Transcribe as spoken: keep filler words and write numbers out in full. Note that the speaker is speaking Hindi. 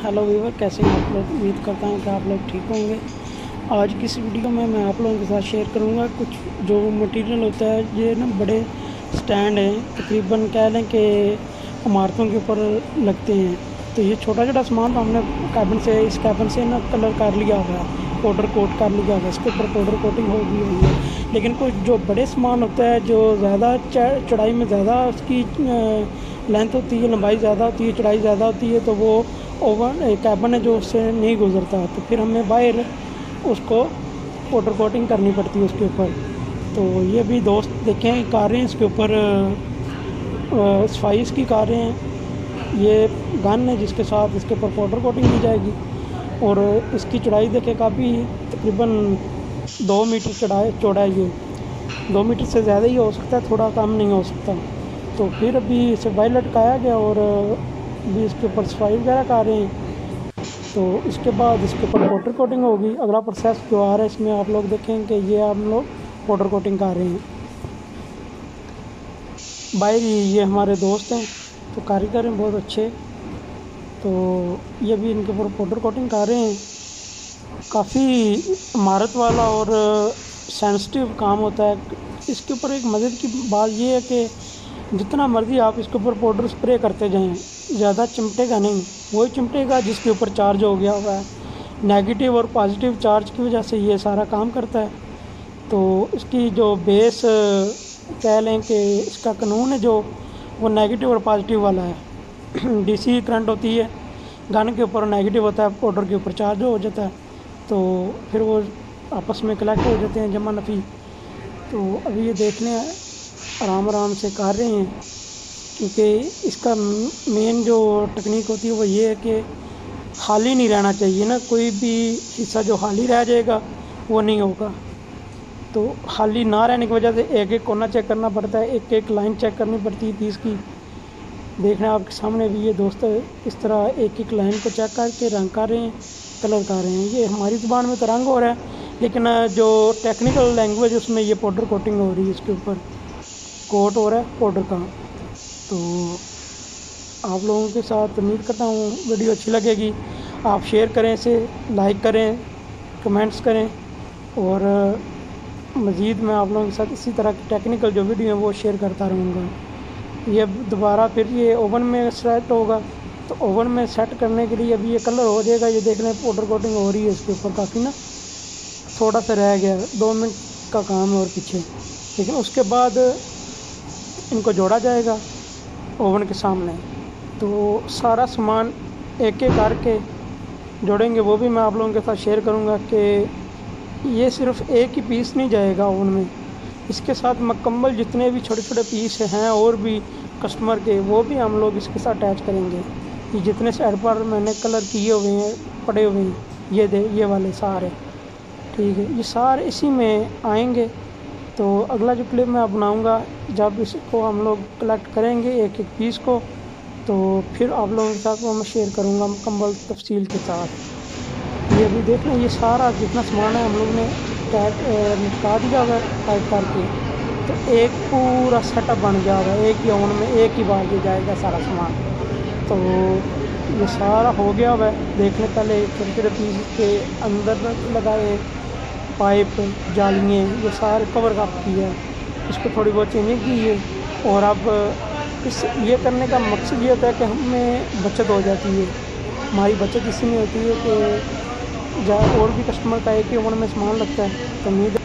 हेलो व्यूवर, कैसे हैं आप लोग। उम्मीद करता हूँ कि आप लोग ठीक होंगे। आज की इस वीडियो में मैं आप लोगों के साथ शेयर करूँगा कुछ जो मटेरियल होता है। ये ना बड़े स्टैंड हैं, तकरीबन कह लें कि इमारतों के ऊपर लगते हैं। तो ये छोटा छोटा सामान तो हमने कैबिन से इस कैबिन से ना कलर कर लिया हुआ है, पाउडर कोट कर लिया हुआ है, इसके ऊपर पाउडर कोटिंग हो गई हुई है। लेकिन कुछ जो बड़े सामान होता है, जो ज़्यादा चौड़ाई में ज़्यादा उसकी लेंथ होती है, लंबाई ज़्यादा होती है, चौड़ाई ज़्यादा होती है, तो वो ओवन कैबिन है जो उससे नहीं गुजरता, तो फिर हमें बाहर उसको पाउडर कोटिंग करनी पड़ती है उसके ऊपर। तो ये भी दोस्त देखें कारें इसके ऊपर सफाई इसकी कारें हैं। ये गन है जिसके साथ इसके ऊपर पाउडर कोटिंग की जाएगी। और इसकी चौड़ाई देखें, काफ़ी तकरीबन दो मीटर चौड़ाई चौड़ा ये दो मीटर से ज़्यादा ही हो सकता है, थोड़ा कम नहीं हो सकता। तो फिर अभी इसे बाहर लटकाया गया और अभी इसके ऊपर सफाई वगैरह कर रहे हैं। तो इसके बाद इसके ऊपर पाउडर कोटिंग होगी। अगला प्रोसेस जो आ रहा है इसमें आप लोग देखें कि ये हम लोग पाउडर कोटिंग कर रहे हैं। बाहर ही ये हमारे दोस्त हैं, तो कारीगर हैं बहुत अच्छे। तो ये भी इनके ऊपर पाउडर कोटिंग कर रहे हैं। काफ़ी इमारत वाला और सेंसिटिव काम होता है। इसके ऊपर एक मज़े की बात ये है कि जितना मर्ज़ी आप इसके ऊपर पाउडर स्प्रे करते जाएं, ज़्यादा चिमटेगा नहीं। वही चिमटेगा जिसके ऊपर चार्ज हो गया हुआ है। नेगेटिव और पॉजिटिव चार्ज की वजह से ये सारा काम करता है। तो इसकी जो बेस कह लें कि इसका कानून है जो वो नेगेटिव और पॉजिटिव वाला है। डीसी करंट होती है, गन के ऊपर नेगेटिव होता है, पाउडर के ऊपर चार्ज हो जाता है, तो फिर वो आपस में कलेक्ट हो जाते हैं, जमा नफ़ी। तो अभी ये देख लें, आराम आराम से कर रहे हैं, क्योंकि इसका मेन जो टेक्निक होती है वो ये है कि खाली नहीं रहना चाहिए ना। कोई भी हिस्सा जो खाली रह जाएगा वो नहीं होगा। तो खाली ना रहने की वजह से एक एक कोना चेक करना पड़ता है, एक एक लाइन चेक करनी पड़ती है पीस की। देख रहे हैं आपके सामने भी ये दोस्त इस तरह एक एक लाइन को चेक करके रंग कर रहे हैं, कलर कर रहे हैं। ये हमारी ज़ुबान में तो रंग हो रहा है, लेकिन जो टेक्निकल लैंग्वेज उसमें ये पाउडर कोटिंग हो रही है, इसके ऊपर कोट हो रहा है पाउडर का। तो आप लोगों के साथ उम्मीद करता हूँ वीडियो अच्छी लगेगी। आप शेयर करें, इसे लाइक करें, कमेंट्स करें, और मज़ीद मैं आप लोगों के साथ इसी तरह की टेक्निकल जो वीडियो है वो शेयर करता रहूँगा। ये दोबारा फिर ये ओवन में सेट होगा, तो ओवन में सेट करने के लिए अभी ये कलर हो जाएगा। ये देख लें पाउडर कोटिंग हो रही है इसके ऊपर, काफ़ी ना थोड़ा सा रह गया, दो मिनट का काम है और पीछे। लेकिन उसके बाद इनको जोड़ा जाएगा ओवन के सामने। तो सारा सामान एक एक करके जोड़ेंगे, वो भी मैं आप लोगों के साथ शेयर करूंगा कि ये सिर्फ एक ही पीस नहीं जाएगा ओवन में। इसके साथ मुकम्मल जितने भी छोटे छोटे पीस हैं और भी कस्टमर के, वो भी हम लोग इसके साथ अटैच करेंगे। ये जितने साइड पर मैंने कलर किए हुए हैं, पड़े हुए हैं, ये दे ये वाले सारे, ठीक है, ये सारे इसी में आएंगे। तो अगला जो क्लिप मैं बनाऊंगा, जब इसको हम लोग कलेक्ट करेंगे एक एक पीस को, तो फिर आप लोगों के साथ वो मैं शेयर करूंगा मुकम्मल तफसील के साथ। ये अभी देख लें, ये सारा जितना सामान है हम लोग ने टाइट निपटा दिया हुआ है टाइट करके। तो एक पूरा सेटअप बन गया हुआ है, एक ही ओवन में एक ही बार ये जाएगा सारा सामान। तो ये सारा हो गया हुआ है। देख लें, पहले छोटे छोटे पीस के अंदर लगाए पाइप, जालियाँ, ये सारे कवर अप किया है, इसको थोड़ी बहुत चेंजिंग की है। और अब इस ये करने का मकसद ये होता है कि हमें बचत हो जाती है। हमारी बचत इसी में होती है कि और भी कस्टमर का एक ही ओवन में सामान लगता है। तो उम्मीद